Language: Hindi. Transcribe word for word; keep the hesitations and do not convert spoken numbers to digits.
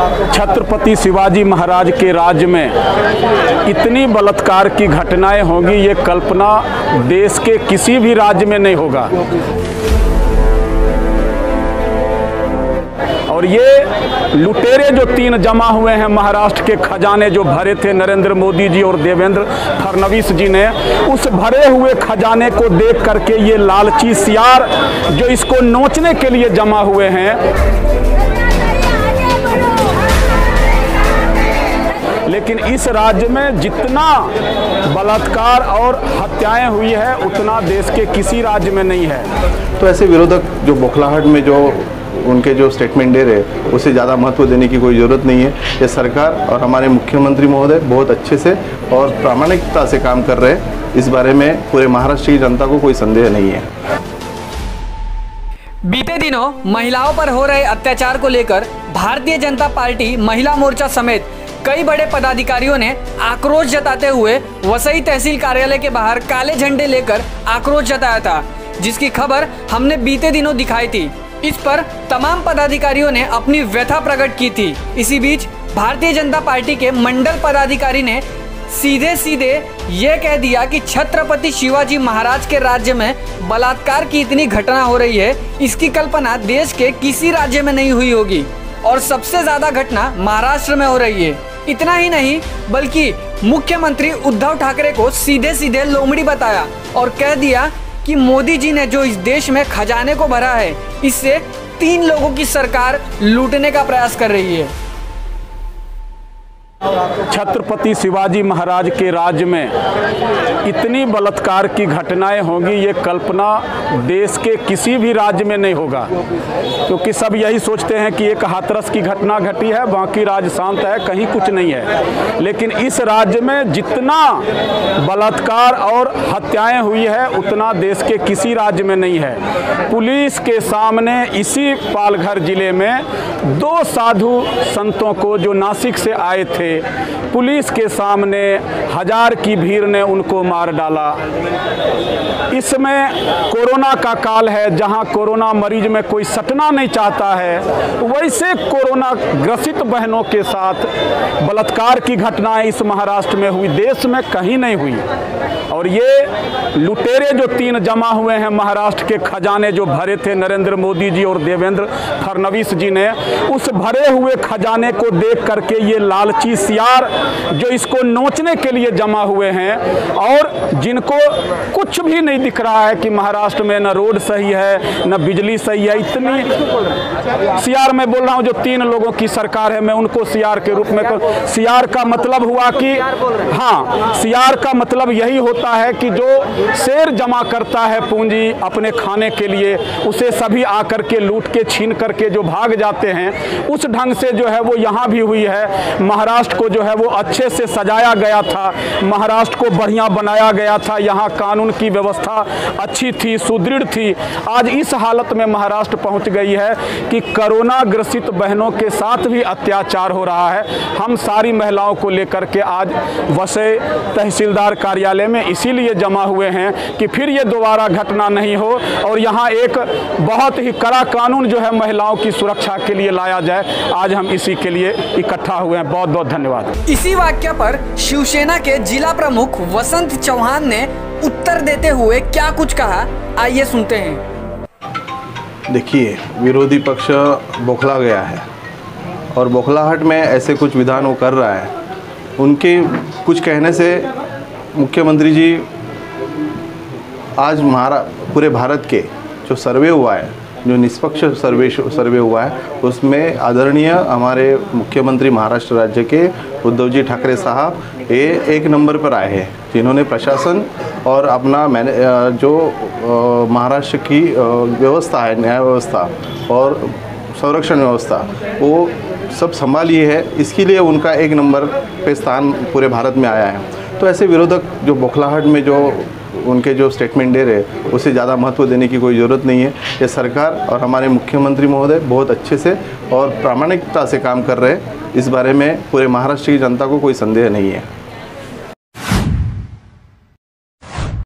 छत्रपति शिवाजी महाराज के राज्य में इतनी बलात्कार की घटनाएं होंगी, ये कल्पना देश के किसी भी राज्य में नहीं होगा। और ये लुटेरे जो तीन जमा हुए हैं, महाराष्ट्र के खजाने जो भरे थे नरेंद्र मोदी जी और देवेंद्र फडणवीस जी ने, उस भरे हुए खजाने को देख करके ये लालची सियार जो इसको नोचने के लिए जमा हुए हैं। लेकिन इस राज्य में जितना बलात्कार और हत्याएं हुई है उतना देश के किसी राज्य में नहीं है। तो ऐसे विरोधक जो बौखलाहट में जो उनके जो स्टेटमेंट दे रहे, उसे ज़्यादा महत्व देने की कोई ज़रूरत नहीं है। ये सरकार और हमारे मुख्यमंत्री महोदय बहुत अच्छे से और प्रामाणिकता से काम कर रहे हैं। इस बारे में पूरे महाराष्ट्र की जनता को कोई संदेह नहीं है। बीते दिनों महिलाओं पर हो रहे अत्याचार को लेकर भारतीय जनता पार्टी महिला मोर्चा समेत कई बड़े पदाधिकारियों ने आक्रोश जताते हुए वसई तहसील कार्यालय के बाहर काले झंडे लेकर आक्रोश जताया था, जिसकी खबर हमने बीते दिनों दिखाई थी। इस पर तमाम पदाधिकारियों ने अपनी व्यथा प्रकट की थी। इसी बीच भारतीय जनता पार्टी के मंडल पदाधिकारी ने सीधे सीधे ये कह दिया कि छत्रपति शिवाजी महाराज के राज्य में बलात्कार की इतनी घटना हो रही है, इसकी कल्पना देश के किसी राज्य में नहीं हुई होगी और सबसे ज्यादा घटना महाराष्ट्र में हो रही है। इतना ही नहीं बल्कि मुख्यमंत्री उद्धव ठाकरे को सीधे सीधे लोमड़ी बताया और कह दिया कि मोदी जी ने जो इस देश में खजाने को भरा है, इससे तीन लोगों की सरकार लूटने का प्रयास कर रही है। छत्रपति शिवाजी महाराज के राज्य में इतनी बलात्कार की घटनाएं होंगी, ये कल्पना देश के किसी भी राज्य में नहीं होगा, क्योंकि सब यही सोचते हैं कि एक हाथरस की घटना घटी है, बाकी राज्य शांत है, कहीं कुछ नहीं है। लेकिन इस राज्य में जितना बलात्कार और हत्याएं हुई है उतना देश के किसी राज्य में नहीं है। पुलिस के सामने इसी पालघर जिले में दो साधु संतों को जो नासिक से आए थे, पुलिस के सामने हजार की भीड़ ने उनको मार डाला। इसमें कोरोना का काल है, जहां कोरोना मरीज में कोई सटना नहीं चाहता है, वैसे कोरोना ग्रसित बहनों के साथ बलात्कार की घटनाएं इस महाराष्ट्र में हुई, देश में कहीं नहीं हुई। और ये लुटेरे जो तीन जमा हुए हैं, महाराष्ट्र के खजाने जो भरे थे नरेंद्र मोदी जी और देवेंद्र फडणवीस जी ने, उस भरे हुए खजाने को देख करके ये लालची सियार जो इसको नोचने के लिए जमा हुए हैं और जिनको कुछ भी नहीं दिख रहा है कि महाराष्ट्र में न रोड सही है न बिजली सही है। इतनी सियार मैं बोल रहा हूं, जो तीन लोगों की सरकार है, मैं उनको सियार के रूप में कर, सियार का मतलब हुआ कि हाँ, सियार का मतलब यही होता है कि जो शेर जमा करता है पूंजी अपने खाने के लिए, उसे सभी आकर के लूट के छीन करके जो भाग जाते हैं, उस ढंग से जो है वो यहाँ भी हुई है। महाराष्ट्र को जो है वो अच्छे से सजाया गया था, महाराष्ट्र को बढ़िया बनाया गया था, यहाँ कानून की व्यवस्था अच्छी थी, सुदृढ़ थी। आज इस हालत में महाराष्ट्र पहुँच गई है कि कोरोना ग्रसित बहनों के साथ भी अत्याचार हो रहा है। हम सारी महिलाओं को लेकर के आज वसई तहसीलदार कार्यालय में इसीलिए जमा हुए हैं कि फिर ये दोबारा घटना नहीं हो और यहाँ एक बहुत ही कड़ा कानून जो है महिलाओं की सुरक्षा के लिए लाया जाए। आज हम इसी के लिए इकट्ठा हुए हैं। बहुत बहुत धन्यवाद। इसी वाक्य पर शिवसेना के जिला प्रमुख वसंत चौहान ने उत्तर देते हुए क्या कुछ कहा, आइए सुनते हैं। देखिए, विरोधी पक्ष बौखला गया है और बौखलाहट में ऐसे कुछ विधान वो कर रहा है। उनके कुछ कहने से मुख्यमंत्री जी आज महारा पूरे भारत के जो सर्वे हुआ है, जो निष्पक्ष सर्वे सर्वे हुआ है, उसमें आदरणीय हमारे मुख्यमंत्री महाराष्ट्र राज्य के उद्धव जी ठाकरे साहब ये एक नंबर पर आए हैं, जिन्होंने प्रशासन और अपना मैंने जो महाराष्ट्र की व्यवस्था है, न्याय व्यवस्था और संरक्षण व्यवस्था, वो सब संभाली है। इसके लिए उनका एक नंबर पे स्थान पूरे भारत में आया है। तो ऐसे विरोधक जो बौखलाहट में जो उनके जो स्टेटमेंट दे रहे, उसे ज़्यादा महत्व देने की कोई ज़रूरत नहीं है। ये सरकार और हमारे मुख्यमंत्री महोदय बहुत अच्छे से और प्रामाणिकता से काम कर रहे हैं। इस बारे में पूरे महाराष्ट्र की जनता को कोई संदेह नहीं है।